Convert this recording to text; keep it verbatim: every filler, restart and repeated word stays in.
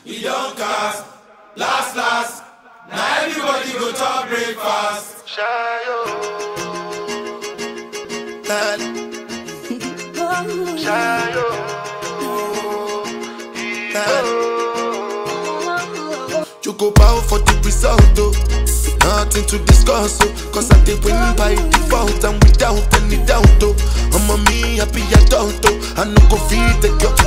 we don't cast. Last, last, now everybody go to breakfast. Shayo. Shayo. You go bow for the result, oh. Nothing to discuss, oh. Cause I did win by default and without any doubt, oh. I'm a me happy adult, oh. I no go feed the girl